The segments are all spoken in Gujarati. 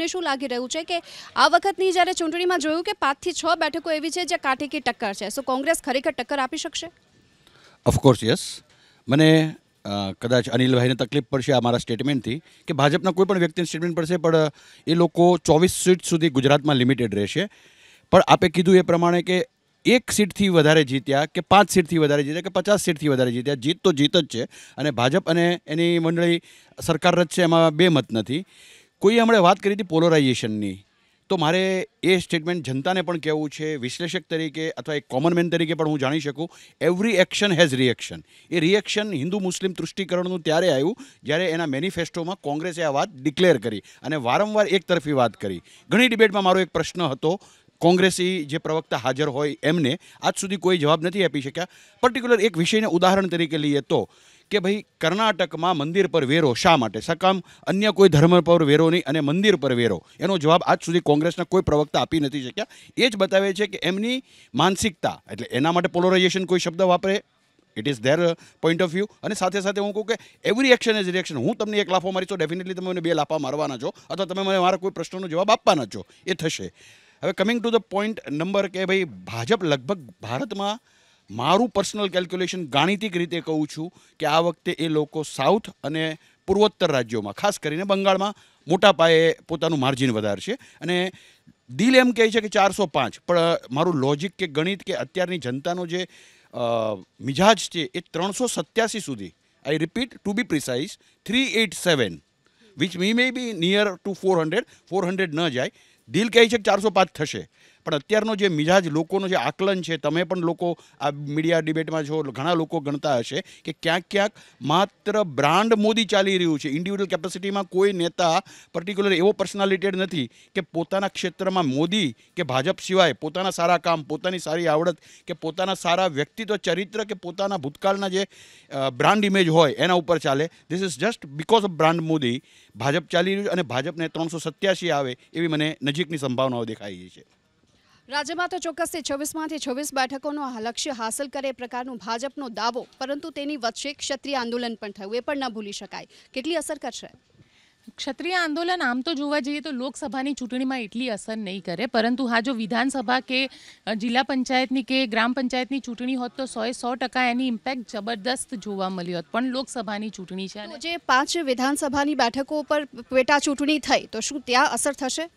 તમને શું લાગી રહ્યું છે કે આ વખતની જ્યારે ચૂંટણીમાં જોયું કે 5 થી 6 બેઠકો એવી છે જે કાંટેકી ટક્કર છે, સો કોંગ્રેસ ખરેખર ટક્કર આપી શકશે? Of course yes. મને કદાચ અનિલભાઈને તકલીફ પડશે આ મારા સ્ટેટમેન્ટથી કે ભાજપના કોઈ પણ વ્યક્તિને સ્ટેટમેન્ટ પડશે, પણ એ લોકો 24 સીટ સુધી ગુજરાતમાં લિમિટેડ રહેશે. પણ આપે કીધું એ પ્રમાણે કે 1 સીટથી વધારે જીત્યા કે 5 સીટથી વધારે જીત્યા કે 50 સીટથી વધારે જીત્યા, જીત તો જીત જ છે. અને ભાજપ અને એની મંડળી સરકાર રચશે એમાં બે મત નથી. કોઈએ હમણાં વાત કરી હતી પોલરાઇઝેશનની, તો મારે એ સ્ટેટમેન્ટ જનતાને પણ કહેવું છે, વિશ્લેષક તરીકે અથવા એક કોમન મેન તરીકે પણ હું જાણી શકું, એવરી એક્શન હેઝ રિએક્શન. એ રિએક્શન હિન્દુ મુસ્લિમ તૃષ્ટિકરણનું ત્યારે આવ્યું જ્યારે એના મેનિફેસ્ટોમાં કોંગ્રેસે આ વાત ડિક્લેર કરી અને વારંવાર એક તરફી વાત કરી. ઘણી ડિબેટમાં મારો એક પ્રશ્ન હતો, કોંગ્રેસી જે પ્રવક્તા હાજર હોય એમને આજ સુધી કોઈ જવાબ નથી આપી શક્યા. પર્ટિક્યુલર એક વિષયને ઉદાહરણ તરીકે લઈએ તો કે ભાઈ કર્ણાટકમાં મંદિર પર વેરો શા માટે, સકામ અન્ય કોઈ ધર્મ પર વેરો નહીં અને મંદિર પર વેરો, એનો જવાબ આજ સુધી કોંગ્રેસના કોઈ પ્રવક્તા આપી નથી શક્યા. એ જ બતાવે છે કે એમની માનસિકતા, એટલે એના માટે પોલરાઇઝેશન કોઈ શબ્દ વાપરે, it is their point of view. અને સાથે સાથે હું કહું કે એવરી એક્શન ઇઝ રિએક્શન. હું તમને એક લાફો મારીશ તો ડેફિનેટલી તમે મને 2 લાફા મારવાના છો અથવા તમે મને મારા કોઈ પ્રશ્નનો જવાબ આપવાના છો, એ થશે. હવે coming to the point number કે ભાઈ ભાજપ લગભગ ભારતમાં, મારું પર્સનલ કેલ્ક્યુલેશન ગાણિતિક રીતે કહું છું કે આ વખતે એ લોકો સાઉથ અને પૂર્વોત્તર રાજ્યોમાં, ખાસ કરીને બંગાળમાં મોટા પાયે પોતાનું માર્જિન વધારશે. અને દિલ એમ કહે છે કે 405, પણ મારું લોજિક કે ગણિત કે અત્યારની જનતાનો જે મિજાજ છે એ 387 સુધી, I repeat to be precise 387, which may be near to 400 ન જાય. દિલ કહે છે કે 405 થશે, પણ અત્યારનો જે મિજાજ લોકોનો જે આકલન છે, તમે પણ લોકો આ મીડિયા ડિબેટમાં છો, ઘણા લોકો ગણતા હશે કે ક્યાંક ક્યાંક માત્ર બ્રાન્ડ મોદી ચાલી રહ્યું છે. ઇન્ડિવિડ્યુઅલ કેપેસિટીમાં કોઈ નેતા પર્ટિક્યુલર એવો પર્સનાલિટેડ નથી કે પોતાના ક્ષેત્રમાં મોદી કે ભાજપ સિવાય પોતાના સારા કામ, પોતાની સારી આવડત કે પોતાના સારા વ્યક્તિત્વ ચરિત્ર કે પોતાના ભૂતકાળના જે બ્રાન્ડ ઇમેજ હોય એના ઉપર ચાલે. This is just because of brand Modi Bhajap ચાલી રહ્યું છે અને ભાજપને 387 આવે એવી મને નજીકની સંભાવનાઓ દેખાઈ રહી છે. રાજ્યમાં તો ચોક્કસથી 26માંથી 26 બેઠકોનો લક્ષ્ય હાંસલ કરે એ પ્રકારનો ભાજપનો દાવો, પરંતુ તેની વચ્ચે ક્ષત્રિય આંદોલન પણ થયું, એ પણ ન ભૂલી શકાય. કેટલી અસર કરશે ક્ષત્રિય આંદોલન? આમ તો જોવા જઈએ તો લોકસભાની ચૂંટણીમાં એટલી અસર નહીં કરે, પરંતુ હા, જો વિધાનસભા કે જિલ્લા પંચાયતની કે ગ્રામ પંચાયતની ચૂંટણી હોત તો 100% એની ઇમ્પેક્ટ જબરદસ્ત જોવા મળી હોત. પણ લોકસભાની ચૂંટણી છે અને જે 5 વિધાનસભાની બેઠકો પર પેટા ચૂંટણી થઈ, તો શું ત્યાં અસર થશે?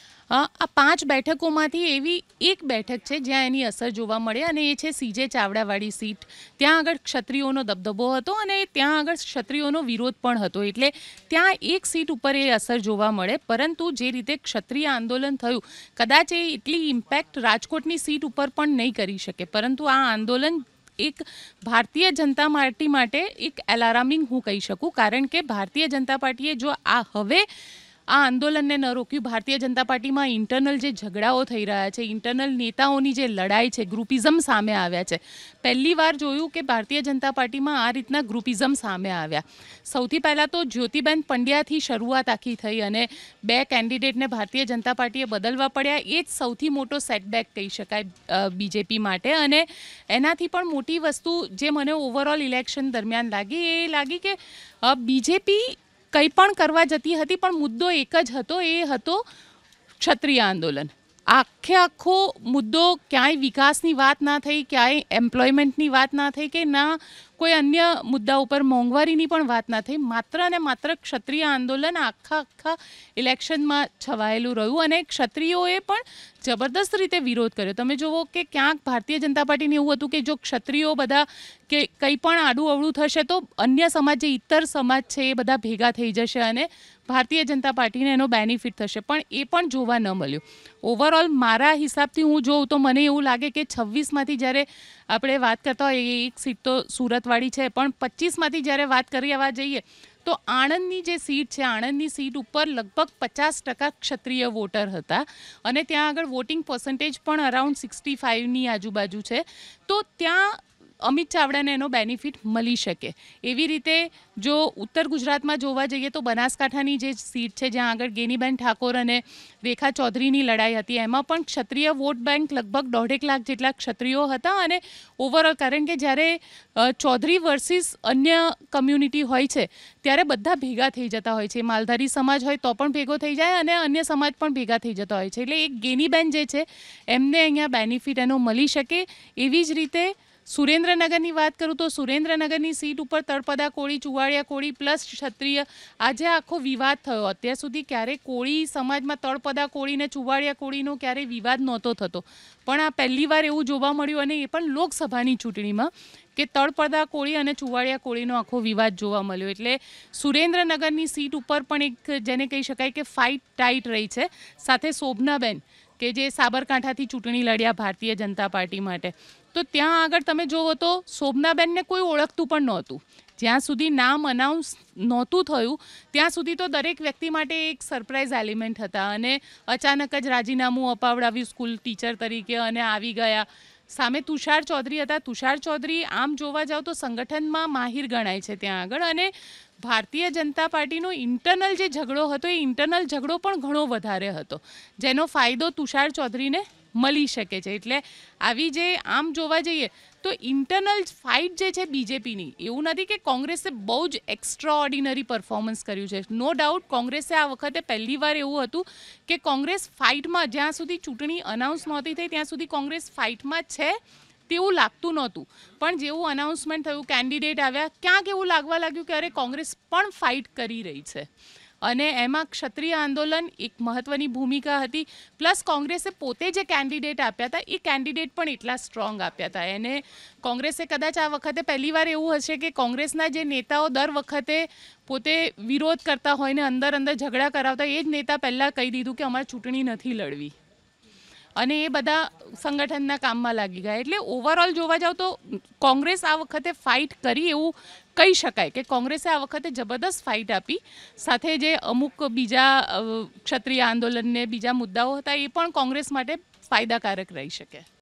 આ 5 બેઠકોમાંથી એવી એક બેઠક છે જ્યાં એની અસર જોવા મળે અને એ છે CJ ચાવડાવાળી સીટ. ત્યાં આગળ ક્ષત્રિયોનો દબદબો હતો અને ત્યાં આગળ ક્ષત્રિયોનો વિરોધ પણ હતો, એટલે ત્યાં એક સીટ ઉપર એ અસર જોવા મળે. પરંતુ જે રીતે ક્ષત્રિય આંદોલન થયું, કદાચ એ એટલી ઇમ્પેક્ટ રાજકોટની સીટ ઉપર પણ નહીં કરી શકે, પરંતુ આ આંદોલન એક ભારતીય જનતા પાર્ટી માટે એક એલાર્મિંગ હું કહી શકું, કારણ કે ભારતીય જનતા પાર્ટીએ જો હવે આ આંદોલનને ન રોક્યું, ભારતીય જનતા પાર્ટીમાં ઇન્ટરનલ જે ઝઘડાઓ થઈ રહ્યા છે, ઇન્ટરનલ નેતાઓની જે લડાઈ છે, ગ્રુપિઝમ સામે આવ્યા છે. પહેલી વાર જોયું કે ભારતીય જનતા પાર્ટીમાં આ રીતના ગ્રુપિઝમ સામે આવ્યા. સૌથી પહેલાં તો જ્યોતિબેન પંડ્યાથી શરૂઆત આખી થઈ અને 2 કેન્ડિડેટને ભારતીય જનતા પાર્ટીએ બદલવા પડ્યા. એ જ સૌથી મોટો સેટબેક કહી શકાય બીજેપી માટે. અને એનાથી પણ મોટી વસ્તુ જે મને ઓવરઓલ ઇલેક્શન દરમિયાન લાગી, એ લાગી કે બીજેપી કંઈ પણ કરવા જતી હતી, પણ મુદ્દો એક જ હતો, એ હતો ક્ષત્રિય આંદોલન. આખો મુદ્દો, ક્યાંય વિકાસની વાત ના થઈ, ક્યાંય એમ્પ્લોયમેન્ટની વાત ના થઈ કે ના કોઈ અન્ય મુદ્દા ઉપર મોંઘવારીની પણ વાત ના થઈ. માત્ર ને માત્ર ક્ષત્રિય આંદોલન આખા ઇલેક્શનમાં છવાયેલું રહ્યું અને ક્ષત્રિયોએ પણ જબરદસ્ત રીતે વિરોધ કર્યો. તમે જુઓ કે ક્યાંક ભારતીય જનતા પાર્ટીને એવું હતું કે જો ક્ષત્રિયો બધા કે કંઈ પણ આડું અવળું થશે તો અન્ય સમાજ, જે ઇતર સમાજ છે, એ બધા ભેગા થઈ જશે અને ભારતીય જનતા પાર્ટીને એનો બેનિફિટ થશે. પણ એ પણ જોવા ન મળ્યું. ઓવરઓલ મારા હિસાબથી હું જોઉં તો મને એવું લાગે કે 26માંથી જ્યારે આપણે વાત કરતા હોય, એક સીટ તો સુરતવાળી છે, પણ 25માંથી જ્યારે વાત કરવા જઈએ તો આણંદની જે સીટ છે, આણંદની સીટ ઉપર લગભગ 50% ક્ષત્રિય વોટર હતા અને ત્યાં આગળ વોટિંગ પર્સન્ટેજ પણ અરાઉન્ડ 65ની આજુબાજુ છે. તો ત્યાં અમિત ચાવડાને એનો બેનિફિટ મળી શકે. એવી રીતે જો ઉત્તર ગુજરાતમાં જોવા જઈએ તો બનાસકાંઠાની જે સીટ છે જ્યાં આગળ ગેનીબેન ઠાકોર અને રેખા ચૌધરીની લડાઈ હતી, એમાં પણ ક્ષત્રિય વોટ બેંક લગભગ 1.5 લાખ જેટલા ક્ષત્રિયો હતા. અને ઓવરઓલ કારણ કે જ્યારે ચૌધરી વર્સિસ અન્ય કમ્યુનિટી હોય છે ત્યારે બધા ભેગા થઈ જતા હોય છે. માલધારી સમાજ હોય તો પણ ભેગો થઈ જાય અને અન્ય સમાજ પણ ભેગા થઈ જતા હોય છે. એટલે એક ગેનીબેન જે છે એમને અહીંયા બેનિફિટ એનો મળી શકે. એવી જ રીતે સુરેન્દ્રનગરની વાત કરું તો સુરેન્દ્રનગરની સીટ ઉપર તળપદા કોળી, ચુવાડિયા કોળી પ્લસ ક્ષત્રિય, આજે આખો વિવાદ થયો. અત્યાર સુધી ક્યારેય કોળી સમાજમાં તળપદા કોળી ને ચુવાડિયા કોળીનો ક્યારેય વિવાદ નહોતો થતો, પણ આ પહેલીવાર એવું જોવા મળ્યું, અને એ પણ લોકસભાની ચૂંટણીમાં, કે તળપદા કોળી અને ચુવાડિયા કોળીનો આખો વિવાદ જોવા મળ્યો. એટલે સુરેન્દ્રનગરની સીટ ઉપર પણ એક જેને કહી શકાય કે ફાઇટ ટાઈટ રહી છે. સાથે શોભનાબેન કે જે સાબરકાંઠાથી ચૂંટણી લડ્યા ભારતીય જનતા પાર્ટી માટે, તો ત્યાં આગળ તમે જોવો તો શોભનાબેનને કોઈ ઓળખતું પણ નહોતું. જ્યાં સુધી નામ અનાઉન્સ નહોતું થયું ત્યાં સુધી તો દરેક વ્યક્તિ માટે એક સરપ્રાઇઝ એલિમેન્ટ હતા, અને અચાનક જ રાજીનામું અપાવડાવ્યું સ્કૂલ ટીચર તરીકે અને આવી ગયા. સામે તુષાર ચૌધરી હતા. તુષાર ચૌધરી આમ જોવા જાવ તો સંગઠનમાં માહિર ગણાય છે ત્યાં આગળ, અને ભારતીય જનતા પાર્ટીનો ઇન્ટરનલ જે ઝઘડો હતો એ ઇન્ટરનલ ઝઘડો પણ ઘણો વધારે હતો, જેનો ફાયદો તુષાર ચૌધરીને મળી શકે છે. એટલે આવી જે આમ જોવા જઈએ તો ઇન્ટરનલ ફાઇટ જે છે બીજેપીની, એવું નથી કે કોંગ્રેસે બહુ જ એક્સ્ટ્રા ઓર્ડિનરી પરફોર્મન્સ કર્યું છે. નો ડાઉટ કોંગ્રેસે આ વખતે પહેલીવાર એવું હતું કે કોંગ્રેસ ફાઇટમાં, જ્યાં સુધી ચૂંટણી અનાઉન્સ નહોતી થઈ ત્યાં સુધી કોંગ્રેસ ફાઇટમાં છે તેવું લાગતું નહોતું, પણ જેવું અનાઉન્સમેન્ટ થયું, કેન્ડિડેટ આવ્યા, ક્યાંક એવું લાગવા લાગ્યું કે અરે કોંગ્રેસ પણ ફાઇટ કરી રહી છે. અને એમાં ક્ષત્રિય આંદોલન એક મહત્ત્વની ભૂમિકા હતી. પ્લસ કોંગ્રેસે પોતે જે કેન્ડિડેટ આપ્યા હતા એ કેન્ડિડેટ પણ એટલા સ્ટ્રોંગ આપ્યા હતા. એને કોંગ્રેસે કદાચ આ વખતે પહેલીવાર એવું હશે કે કોંગ્રેસના જે નેતાઓ દર વખતે પોતે વિરોધ કરતા હોય ને અંદર ઝઘડા કરાવતા, એ જ નેતા પહેલાં કહી દીધું કે અમારે ચૂંટણી નથી લડવી, અને એ બધા સંગઠનના કામમાં લાગી ગયા. એટલે ઓવરઓલ જોવા જાવ તો કોંગ્રેસ આ વખતે ફાઇટ કરી એવું કહી શકાય કે કોંગ્રેસે આ વખતે જબરદસ્ત ફાઇટ આપી. સાથે જે અમુક બીજા ક્ષત્રિય આંદોલનને બીજા મુદ્દાઓ હતા એ પણ કોંગ્રેસ માટે ફાયદાકારક રહી શકે.